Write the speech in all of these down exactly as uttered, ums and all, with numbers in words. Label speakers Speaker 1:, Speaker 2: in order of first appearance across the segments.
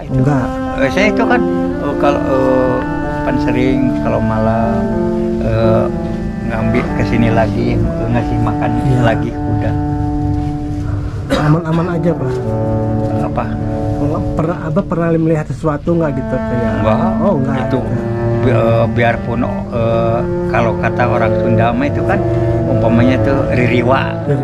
Speaker 1: itu.
Speaker 2: Enggak.
Speaker 1: Eh, saya itu kan eh, kalau eh, pan sering kalau malam eh, ngambil ke sini lagi eh, ngasih makan
Speaker 2: Iya.
Speaker 1: lagi kuda.
Speaker 2: Aman-aman aja, Pak.
Speaker 1: Apa?
Speaker 2: Pernah Abah pernah melihat sesuatu nggak gitu kayak?
Speaker 1: Enggak.
Speaker 2: Oh, enggak.
Speaker 1: Itu bi- eh, biarpun eh, kalau kata orang Sunda mah itu kan umpamanya tuh ririwa.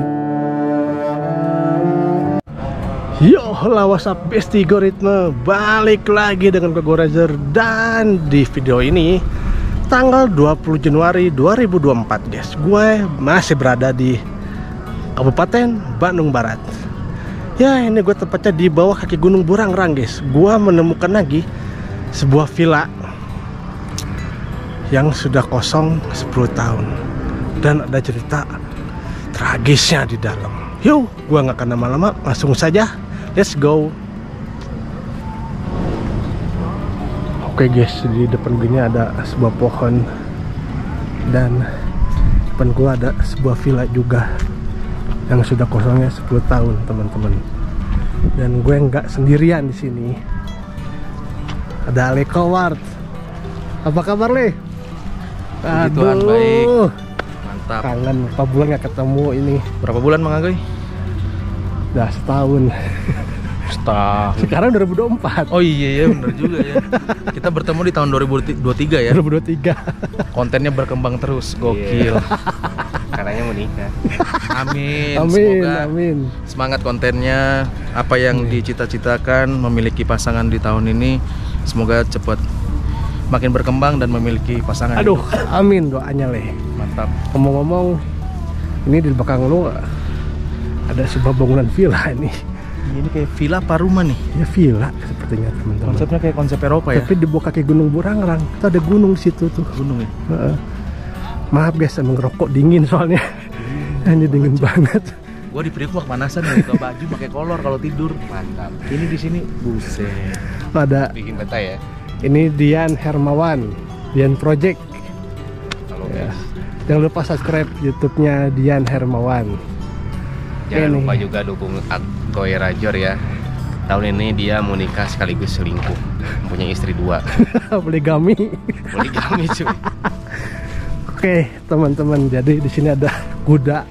Speaker 2: Yo, lawas up Besti Goritme balik lagi dengan Gogo Razer, dan di video ini tanggal dua puluh Januari dua ribu dua puluh empat, guys. Gue masih berada di Kabupaten Bandung Barat. Ya, ini gue tepatnya di bawah kaki Gunung Burangrang, guys. Gue menemukan lagi sebuah villa yang sudah kosong sepuluh tahun dan ada cerita tragisnya di dalam. Yuk, gue nggak akan lama-lama, langsung saja. Let's go. Oke guys, di depan gini ada sebuah pohon, dan depan gua ada sebuah villa juga yang sudah kosongnya sepuluh tahun, teman-teman. Dan gue nggak sendirian di sini. Ada Ale Kowart. Apa kabar, Le?
Speaker 3: Puji Tuhan, baik. Mantap.
Speaker 2: Kangen, berapa bulan nggak ketemu ini?
Speaker 3: Berapa bulan Mang Agoy?
Speaker 2: Udah setahun.
Speaker 3: Setahun.
Speaker 2: Sekarang dua ribu dua puluh empat.
Speaker 3: Oh iya ya, bener juga ya. Kita bertemu di tahun dua ribu dua puluh tiga ya.
Speaker 2: dua ribu dua puluh tiga.
Speaker 3: Kontennya berkembang terus, gokil.
Speaker 4: Katanya mau nikah.
Speaker 3: Amin.
Speaker 2: Amin,
Speaker 3: Semoga
Speaker 2: amin.
Speaker 3: semangat kontennya, apa yang dicita-citakan memiliki pasangan di tahun ini, semoga cepat makin berkembang dan memiliki pasangan.
Speaker 2: Aduh,
Speaker 3: hidup.
Speaker 2: amin doanya, Le.
Speaker 3: Mantap.
Speaker 2: Ngomong-ngomong, ini di belakang lu ada sebuah bangunan villa ini.
Speaker 3: Ini kayak villa apa rumah nih?
Speaker 2: Ya villa sepertinya, teman-teman.
Speaker 3: Konsepnya kayak konsep Eropa ya.
Speaker 2: Tapi di bawah kaki Gunung Burangrang, itu ada gunung situ tuh.
Speaker 3: Gunung ya.
Speaker 2: Heeh. Maaf guys, emang ngerokok dingin soalnya. Ini dingin banget.
Speaker 3: Gua di Priok mah kepanasan ya, buka baju pakai kolor kalau tidur.
Speaker 4: Mantap.
Speaker 3: Ini di sini buset.
Speaker 2: Ada
Speaker 4: Bikin betah ya.
Speaker 2: ini Dian Hermawan, Dian Project.
Speaker 4: Halo
Speaker 2: Ya.
Speaker 4: guys.
Speaker 2: Jangan lupa subscribe YouTube-nya Dian Hermawan.
Speaker 4: Jangan
Speaker 2: Ini.
Speaker 4: lupa juga dukung Agoy Razer ya. Tahun ini dia mau nikah sekaligus selingkuh. Punya istri dua.
Speaker 2: Poligami.
Speaker 4: Poligami cuy.
Speaker 2: Oke, teman-teman. Jadi di sini ada kuda.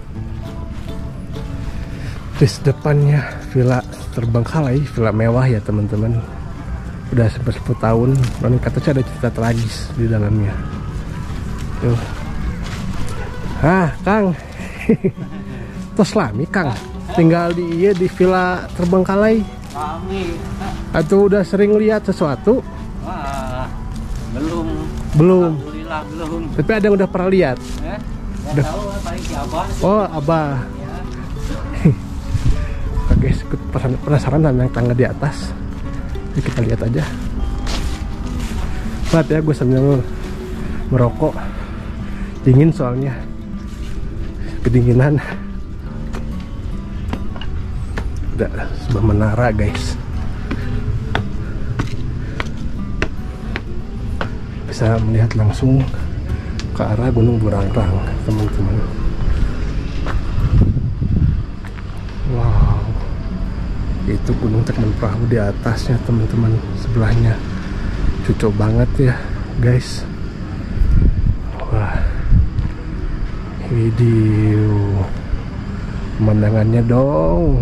Speaker 2: Di depannya villa terbengkalai, villa mewah ya, teman-teman. Udah sampai sepuluh tahun, dan katanya ada cerita tragis di dalamnya. Tuh. Ah, Kang. Tos lami, Kang. Tinggal di iya di villa terbengkalai.
Speaker 1: Kami
Speaker 2: Atau udah sering lihat sesuatu?
Speaker 1: wah, belum.
Speaker 2: Belum.
Speaker 1: Alhamdulillah belum.
Speaker 2: Tapi ada yang udah pernah lihat.
Speaker 1: Ya,
Speaker 2: Udah.
Speaker 1: tahu paling siapa.
Speaker 2: Oh, Abah. Oke, ikut penasaran sama yang tangga di atas. Jadi kita lihat aja. Maaf ya, gue sambil merokok. Dingin soalnya. Kedinginan. Ada sebuah menara, guys. Bisa melihat langsung ke arah Gunung Burangrang, teman-teman. Wow, itu Gunung Tekman Perahu di atasnya, teman-teman. Sebelahnya cocok banget ya, guys. Wah, video pemandangannya dong.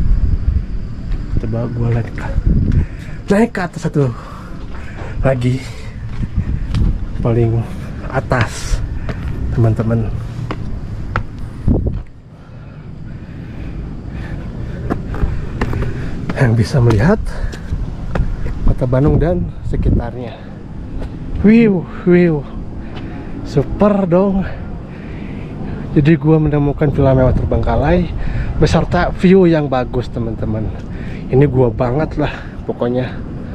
Speaker 2: Coba gue naik naik ke atas satu lagi, paling atas, teman-teman. Yang bisa melihat kota Bandung dan sekitarnya. Wiu, wiu, super dong. Jadi gua menemukan villa mewah terbengkalai beserta view yang bagus, teman-teman. Ini gua banget lah pokoknya.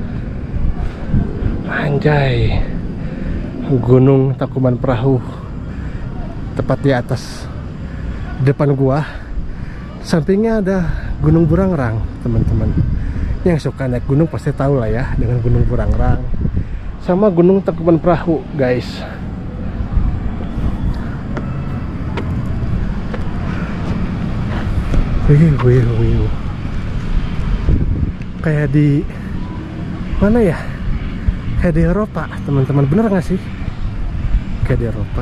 Speaker 2: Anjay, Gunung Tangkuban Perahu tepat di atas depan gua. Sampingnya ada Gunung Burangrang, teman-teman. Yang suka naik gunung pasti tahu lah ya dengan Gunung Burangrang sama Gunung Tangkuban Perahu, guys. Wih, wih, wih. Kayak di Mana ya? Kayak di Eropa, teman-teman. Bener nggak sih? Kayak di Eropa.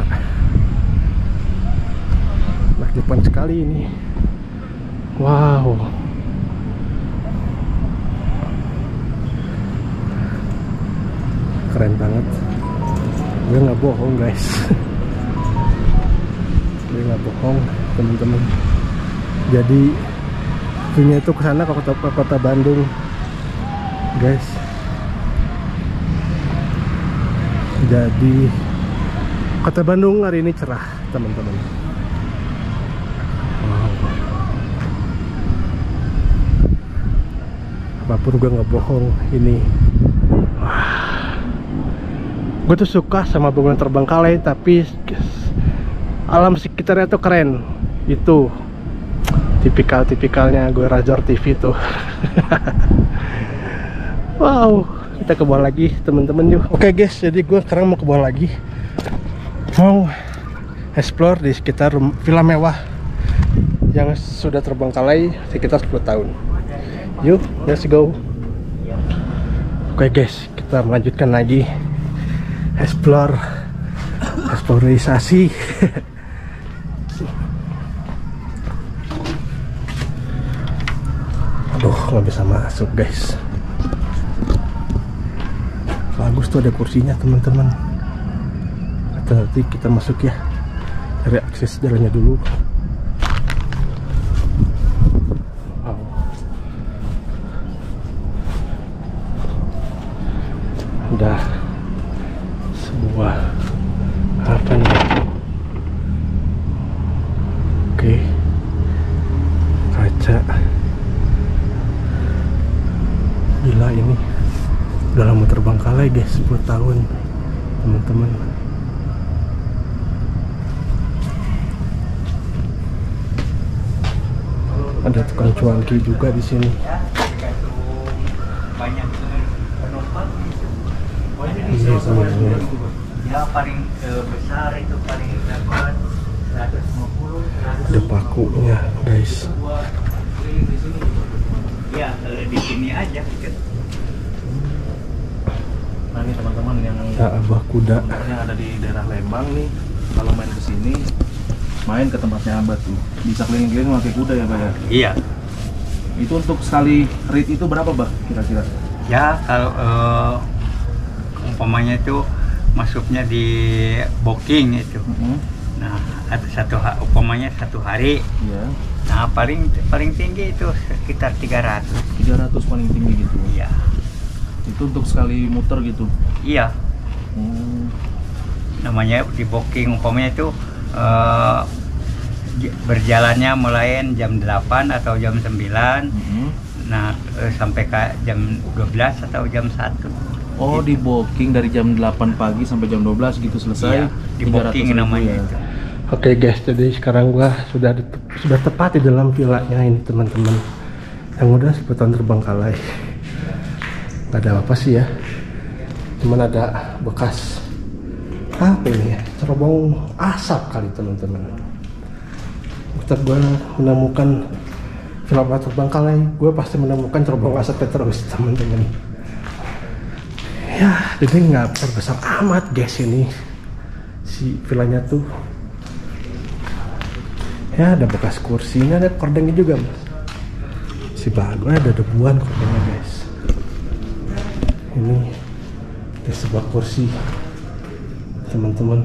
Speaker 2: Nakjiban sekali ini. Wow. Keren banget. Gue nggak bohong guys. Gue nggak bohong teman-teman. Jadi view-nya itu kesana ke kota, ke kota Bandung guys. Jadi kota Bandung hari ini cerah teman-teman. Wow. Apapun gue nggak bohong ini. Wah. Gue tuh suka sama bangunan terbengkalai, tapi alam sekitarnya tuh keren. Itu tipikal-tipikalnya gue Razor T V tuh. Wow, kita ke bawah lagi teman-teman yuk. Oke guys, jadi gue sekarang mau ke bawah lagi, mau explore di sekitar villa mewah yang sudah terbengkalai sekitar sepuluh tahun. Yuk, let's go. Oke guys, kita melanjutkan lagi explore, eksplorisasi. Aduh, nggak bisa masuk guys. Bagus tuh ada kursinya teman-teman. Nanti kita masuk ya, cari akses jalannya dulu. Wow. Udah sebuah apa nih? Oke, kaca. Gila ini udah lama terbengkalai guys, sepuluh tahun teman-teman. Ada tukang cuanki juga di sini.
Speaker 1: Banyak penumpang.
Speaker 2: Iya, teman-teman.
Speaker 1: Ya paling eh, besar itu paling dapat seratus lima puluh.
Speaker 2: Ada pakunya guys.
Speaker 1: Ya eh, di sini aja gitu.
Speaker 3: Nah ini teman-teman yang
Speaker 2: Nah, abah kuda.
Speaker 3: yang ada di daerah Lembang nih, kalau main ke sini, main ke tempatnya Abah tuh, bisa keliling-keliling pakai kuda ya, Bah ya?
Speaker 1: Iya.
Speaker 3: Itu untuk sekali ride itu berapa, Bah, kira-kira?
Speaker 1: Ya kalau eh, umpamanya itu masuknya di booking itu.
Speaker 3: Mm-hmm.
Speaker 1: Nah ada satu ha- umpamanya satu hari.
Speaker 3: Iya.
Speaker 1: Nah paling paling tinggi itu sekitar tiga ratus.
Speaker 3: tiga ratus paling tinggi gitu.
Speaker 1: Iya.
Speaker 3: Itu untuk sekali muter gitu.
Speaker 1: Iya.
Speaker 3: Hmm.
Speaker 1: Namanya di booking umpamanya itu eh, j- berjalannya mulai jam delapan atau jam sembilan.
Speaker 3: Mm-hmm.
Speaker 1: Nah eh, sampai ke jam dua belas atau jam satu.
Speaker 3: Oh, di booking dari jam delapan pagi sampai jam dua belas gitu selesai.
Speaker 1: Iya, di booking namanya itu.
Speaker 2: Oke guys, jadi sekarang gua sudah di, sudah tepat di dalam villanya ini teman-teman, yang udah sepuluh tahun terbengkalai. Gak ada apa sih ya, cuman ada bekas apa ini ya, cerobong asap kali teman-teman. Ketika gue menemukan villa terbengkalai, gue pasti menemukan cerobong asapnya terus teman-teman. Ya, jadi nggak terbesar amat guys ini si villanya tuh. Ya ada bekas kursinya, ada kordengnya juga mas. Si bagus, ada debuan kordengnya guys. Ini ada sebuah kursi teman-teman,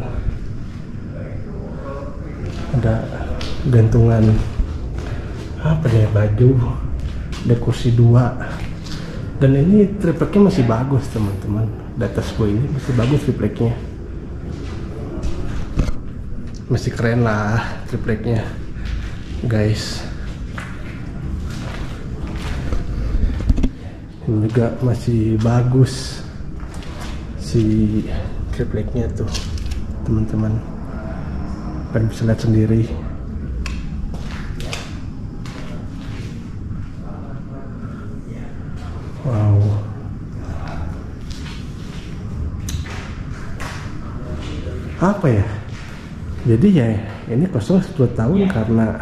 Speaker 2: ada gantungan apa ya, baju, ada kursi dua, dan ini tripleknya masih bagus teman-teman. Di atas gue ini masih bagus tripleknya, masih keren lah tripleknya guys. Ini juga masih bagus si tripleknya tuh teman-teman, kalian bisa lihat sendiri. Wow, apa ya, jadi ya ini kosong sepuluh tahun karena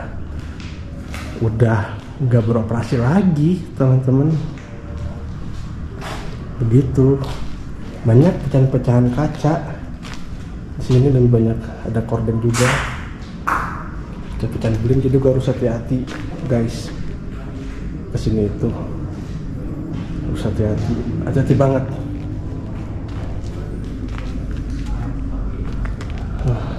Speaker 2: udah nggak beroperasi lagi teman-teman. begitu. Banyak pecahan-pecahan kaca di sini dan banyak ada korden juga. Pecahan beling, jadi juga harus hati-hati guys. Kesini itu harus hati-hati, hati-hati banget. Nah.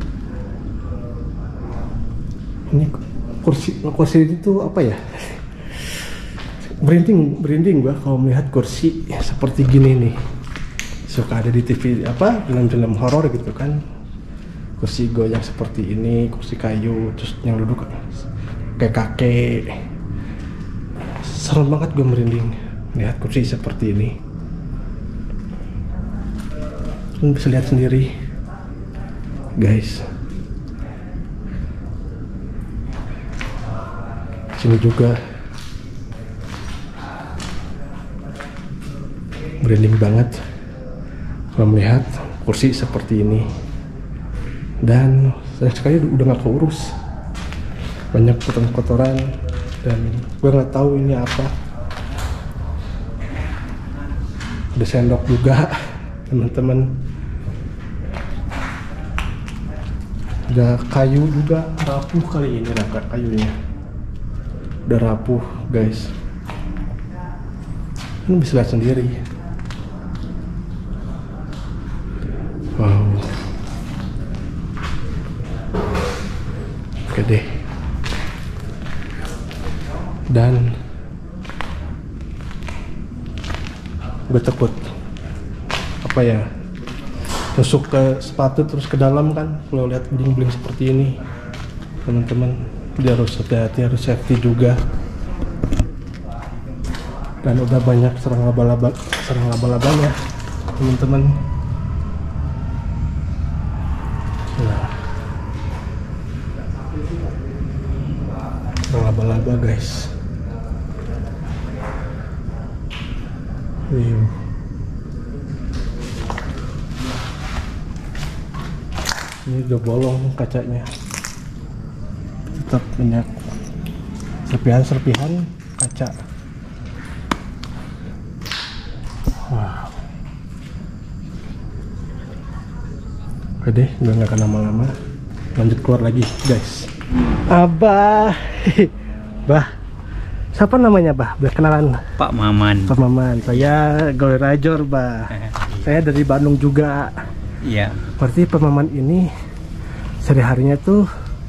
Speaker 2: Ini kursi kursi itu apa ya? Merinding, merinding gua kalau melihat kursi seperti gini nih. Suka ada di T V apa film-film horor gitu kan, kursi goyang seperti ini, kursi kayu, terus yang duduk kayak kakek. Serem banget gue merinding lihat kursi seperti ini. Kalian bisa lihat sendiri guys. Sini juga merinding banget kalau melihat kursi seperti ini. Dan saya sekali udah nggak keurus, banyak kotoran-kotoran dan gue nggak tahu ini apa. Ada sendok juga teman-teman, ada kayu juga rapuh kali ini, rangka kayunya udah rapuh guys. Ini bisa lihat sendiri. Wow. Oke deh. Dan gue takut apa ya, tusuk ke sepatu terus ke dalam kan kalau lihat bling-bling seperti ini teman-teman. Dia harus hati-hati, harus safety juga. Dan udah banyak serang laba-laba, serang laba-labanya teman-teman. Nah, serang laba-laba guys. Wow. Ini udah bolong kacanya. Tetap banyak serpihan-serpihan kaca. Wow. Oke deh, udah nggak akan lama-lama. Lanjut keluar lagi guys. Abah. Bah. Siapa namanya bah? Biar kenalan.
Speaker 1: Pak Maman.
Speaker 2: Pak Maman. Saya Goy Rajor bah. Saya dari Bandung juga.
Speaker 1: Iya.
Speaker 2: Berarti Pak Maman ini sehari-harinya tuh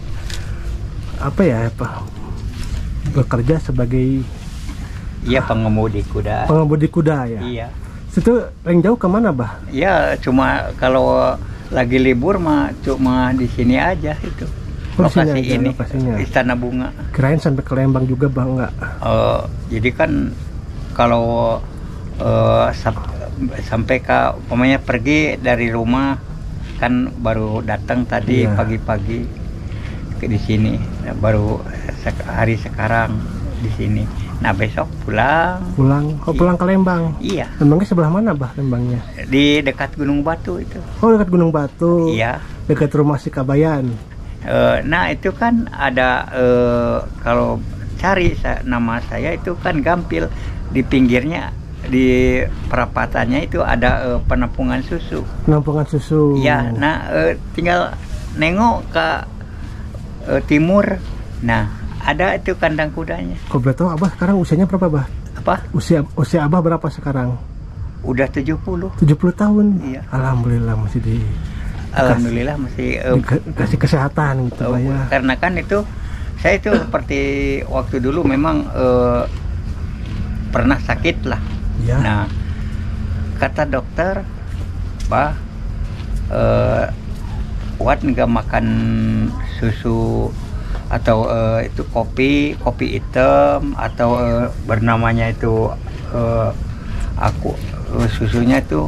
Speaker 2: apa ya, Pak? Bekerja sebagai
Speaker 1: Iya, pengemudi kuda.
Speaker 2: pengemudi kuda ya.
Speaker 1: Iya.
Speaker 2: Situ paling jauh kemana bah?
Speaker 1: Ya, cuma kalau lagi libur mah cuma di sini aja itu.
Speaker 2: Oh, di sini
Speaker 1: Lokasi
Speaker 2: aja,
Speaker 1: ini,
Speaker 2: lokasinya.
Speaker 1: Istana Bunga.
Speaker 2: Kirain sampai ke Lembang juga bah, enggak?
Speaker 1: Eh, jadi kan kalau eh, sap- sampai ke umpamanya pergi dari rumah kan baru datang tadi
Speaker 2: Iya.
Speaker 1: pagi-pagi ke di sini, baru sek- hari sekarang di sini. Nah, besok pulang.
Speaker 2: Pulang, oh pulang ke Lembang.
Speaker 1: Iya,
Speaker 2: Lembangnya sebelah mana bah Lembangnya?
Speaker 1: di dekat Gunung Batu itu.
Speaker 2: Oh dekat Gunung Batu.
Speaker 1: Iya.
Speaker 2: Dekat rumah si Kabayan.
Speaker 1: Eh, nah, itu kan ada eh, kalau cari sa- nama saya itu kan Gampil, di pinggirnya di perapatannya itu ada eh, penampungan susu.
Speaker 2: Penampungan susu.
Speaker 1: Ya, nah eh, tinggal nengok ke eh, timur. Nah, ada itu kandang kudanya.
Speaker 2: Kok boleh tahu abah sekarang usianya berapa bah?
Speaker 1: Apa?
Speaker 2: Usia usia abah berapa sekarang?
Speaker 1: Udah tujuh puluh.
Speaker 2: tujuh puluh tahun.
Speaker 1: Iya.
Speaker 2: Alhamdulillah masih di
Speaker 1: Alhamdulillah masih eh,
Speaker 2: dikasih kesehatan gitu Pak,
Speaker 1: eh,
Speaker 2: ya.
Speaker 1: karena kan itu saya itu seperti waktu dulu memang eh, pernah sakit lah.
Speaker 2: Ya.
Speaker 1: Nah, kata dokter, bah, eh, kuat nggak makan susu atau eh, itu kopi, kopi hitam atau eh, bernamanya itu eh, aku eh, susunya itu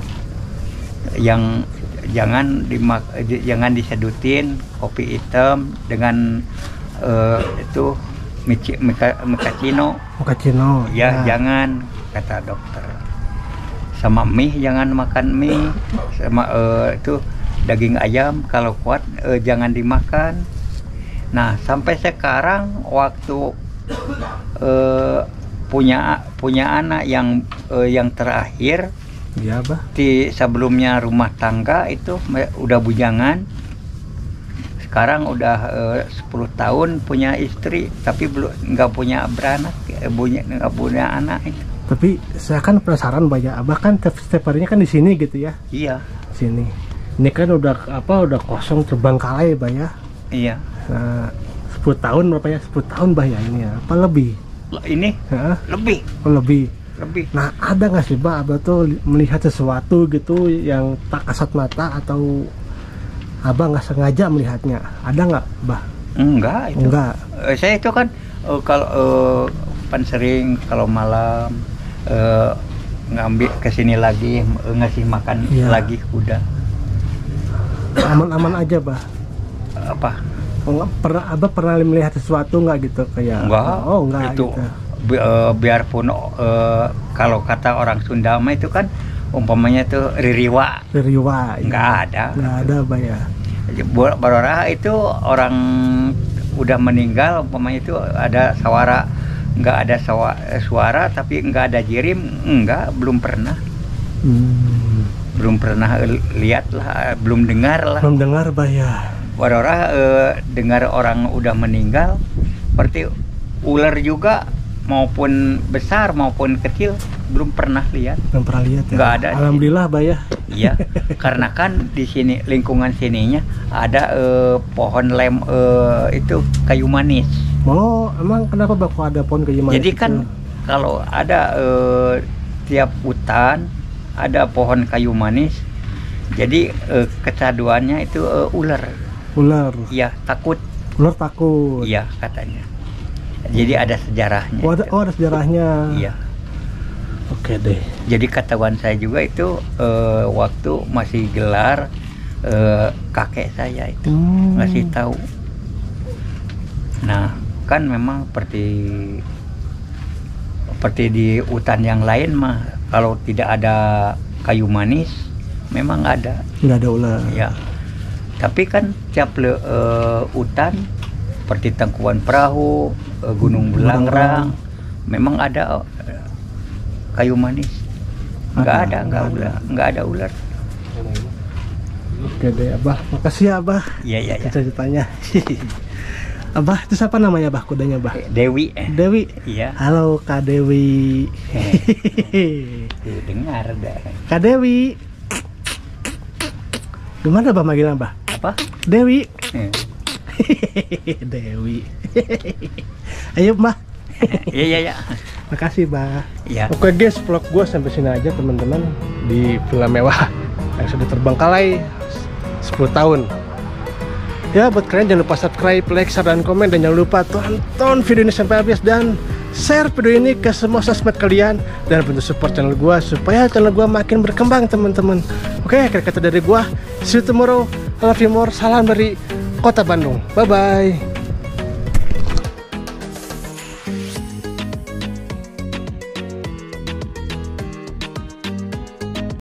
Speaker 1: yang jangan dimak, jangan disedutin kopi hitam dengan eh, itu mici, mika, mikacino.
Speaker 2: Mokacino.
Speaker 1: Ya, jangan, kata dokter. Sama mie jangan makan mie, sama eh, itu daging ayam kalau kuat eh, jangan dimakan. Nah, sampai sekarang waktu eh, punya punya anak yang eh, yang terakhir.
Speaker 2: Iya, Bah.
Speaker 1: Di sebelumnya rumah tangga itu me- udah bujangan. Sekarang udah eh, sepuluh tahun punya istri, tapi belum nggak punya beranak, eh, punya nggak punya anak itu.
Speaker 2: Tapi saya kan penasaran, Bah, ya. Abah kan setiap setiap harinya kan di sini gitu ya.
Speaker 1: Iya,
Speaker 2: Sini. Ini kan udah apa udah kosong terbengkalai, Bah, ya.
Speaker 1: iya.
Speaker 2: Nah, sepuluh tahun berapa ya? sepuluh tahun, Bah, ya ini ya. Apa lebih?
Speaker 1: Loh, ini
Speaker 2: Hah?
Speaker 1: lebih,
Speaker 2: Oh, lebih.
Speaker 1: lebih.
Speaker 2: Nah, ada nggak sih, Bah, Abah tuh li- melihat sesuatu gitu yang tak kasat mata atau Abah nggak sengaja melihatnya? Ada nggak, Bah?
Speaker 1: Enggak itu.
Speaker 2: Enggak.
Speaker 1: Eh, saya itu kan eh, kalau eh, pan sering kalau malam eh, ngambil ke sini lagi eh, ngasih makan
Speaker 2: Iya.
Speaker 1: lagi kuda.
Speaker 2: Aman-aman aja, Bah.
Speaker 1: Apa?
Speaker 2: Oh, nggak pernah Abah pernah melihat sesuatu nggak gitu kayak?
Speaker 1: Enggak.
Speaker 2: Oh, enggak
Speaker 1: Itu
Speaker 2: gitu.
Speaker 1: bi- eh, biarpun eh, kalau kata orang Sunda mah itu kan umpamanya itu ririwa,
Speaker 2: Riwa.
Speaker 1: nggak ada.
Speaker 2: Nggak ada, Bah, ya.
Speaker 1: Bo- Barora itu orang udah meninggal, umpamanya itu ada sawara, nggak ada sawa, suara tapi nggak ada jirim, enggak, belum pernah,
Speaker 2: Hmm.
Speaker 1: belum pernah eh, lihat lah, belum dengar lah.
Speaker 2: Belum dengar, Bah, ya.
Speaker 1: Barora eh, dengar orang udah meninggal, seperti ular juga maupun besar maupun kecil belum pernah lihat.
Speaker 2: Belum pernah lihat ya.
Speaker 1: Nggak ada.
Speaker 2: Alhamdulillah, Bah, ya.
Speaker 1: Iya, karena kan di sini lingkungan sininya ada eh, pohon lem eh, itu kayu manis.
Speaker 2: Oh, emang kenapa, Bah, kok ada pohon kayu manis?
Speaker 1: Jadi kan
Speaker 2: itu?
Speaker 1: kalau ada eh, tiap hutan ada pohon kayu manis, jadi eh, kecanduannya itu eh, ular.
Speaker 2: ular.
Speaker 1: Iya, takut.
Speaker 2: Ular takut.
Speaker 1: Iya katanya. Jadi ada sejarahnya.
Speaker 2: Oh, ada,
Speaker 1: itu.
Speaker 2: oh, ada sejarahnya.
Speaker 1: Iya.
Speaker 2: Oke deh.
Speaker 1: Jadi ketahuan saya juga itu eh, waktu masih gelar eh, kakek saya itu
Speaker 2: Hmm.
Speaker 1: ngasih tahu. Nah, kan memang seperti seperti di hutan yang lain mah kalau tidak ada kayu manis memang ada.
Speaker 2: Nggak ada ular.
Speaker 1: Ya. Tapi kan tiap le, eh, hutan seperti Tangkuban Perahu, eh, Gunung Bulangrang memang ada eh, kayu manis. Nggak
Speaker 2: Ada,
Speaker 1: ada, nggak
Speaker 2: nggak
Speaker 1: ular, nggak ada ular.
Speaker 2: Oke deh, Abah. Makasih ya, Abah.
Speaker 1: Iya, iya, iya.
Speaker 2: Cerita-ceritanya. Abah, itu siapa namanya, Bah? Kudanya, Bah?
Speaker 1: Dewi. eh.
Speaker 2: Dewi.
Speaker 1: Iya.
Speaker 2: Halo, Kak Dewi.
Speaker 1: Tuh, dengar dah.
Speaker 2: Kak Dewi. Gimana, Bah, manggilnya, Bah?
Speaker 1: Apa?
Speaker 2: Dewi.
Speaker 1: Eh,
Speaker 2: Dewi. Ayo, Bah.
Speaker 1: Iya, iya, iya.
Speaker 2: Makasih, Bah.
Speaker 1: Iya.
Speaker 2: Oke guys, vlog gue sampai sini aja teman-teman di Villa Mewah yang sudah terbengkalai sepuluh tahun. Ya, buat kalian jangan lupa subscribe, like, share, dan komen, dan jangan lupa tonton video ini sampai habis dan share video ini ke semua sosmed kalian dan bantu support channel gue supaya channel gue makin berkembang teman-teman. Oke, akhir kata dari gue, see you tomorrow, I love you more, salam dari Kota Bandung, bye bye.